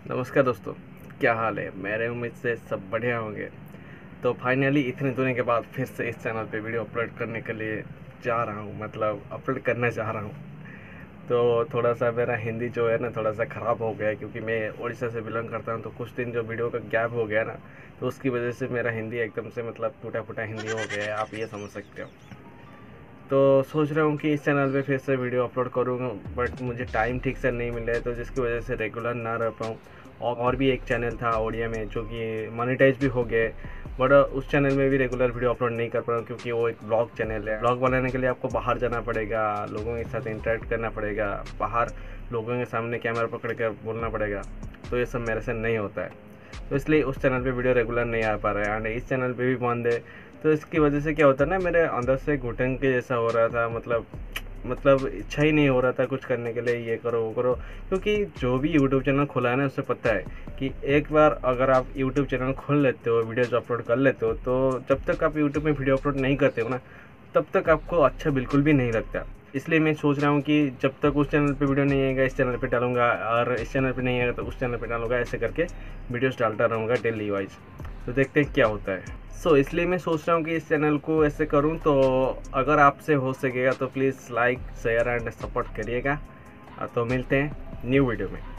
नमस्कार दोस्तों, क्या हाल है। मेरे उम्मीद से सब बढ़िया होंगे। तो फाइनली इतने दिनों के बाद फिर से इस चैनल पे वीडियो अपलोड करने के लिए जा रहा हूँ, मतलब अपलोड करना चाह रहा हूँ। तो थोड़ा सा मेरा हिंदी जो है ना थोड़ा सा ख़राब हो गया है, क्योंकि मैं उड़ीसा से बिलोंग करता हूँ। तो कुछ दिन जो वीडियो का गैप हो गया ना, तो उसकी वजह से मेरा हिंदी एकदम से मतलब टूटा फूटा हिंदी हो गया है, आप ये समझ सकते हो। तो सोच रहा हूँ कि इस चैनल पे फिर से वीडियो अपलोड करूँगा, बट मुझे टाइम ठीक से नहीं मिल रहा है, तो जिसकी वजह से रेगुलर ना रह पाऊँ। और भी एक चैनल था ओडिया में जो कि मोनेटाइज भी हो गए, बट उस चैनल में भी रेगुलर वीडियो अपलोड नहीं कर पा रहा हूँ, क्योंकि वो एक ब्लॉग चैनल है। ब्लॉग बनाने के लिए आपको बाहर जाना पड़ेगा, लोगों के साथ इंटरेक्ट करना पड़ेगा, बाहर लोगों के सामने कैमरा पकड़ कर बोलना पड़ेगा। तो ये सब मेरे से नहीं होता है, तो इसलिए उस चैनल पे वीडियो रेगुलर नहीं आ पा रहा है। एंड इस चैनल पे भी बंद है। तो इसकी वजह से क्या होता है ना, मेरे अंदर से घुटन के जैसा हो रहा था, मतलब इच्छा ही नहीं हो रहा था कुछ करने के लिए, ये करो वो करो। क्योंकि जो भी यूट्यूब चैनल खुला है ना, उससे पता है कि एक बार अगर आप यूट्यूब चैनल खोल लेते हो, वीडियोज अपलोड कर लेते हो, तो जब तक आप यूट्यूब में वीडियो अपलोड नहीं करते हो ना, तब तक आपको अच्छा बिल्कुल भी नहीं लगता। इसलिए मैं सोच रहा हूँ कि जब तक उस चैनल पे वीडियो नहीं आएगा इस चैनल पे डालूंगा, और इस चैनल पे नहीं आएगा तो उस चैनल पे डालूंगा, ऐसे करके वीडियोस डालता रहूँगा डेली वाइज। तो देखते हैं क्या होता है। इसलिए मैं सोच रहा हूँ कि इस चैनल को ऐसे करूँ। तो अगर आपसे हो सकेगा तो please like share and support करिएगा। तो मिलते हैं न्यू वीडियो में।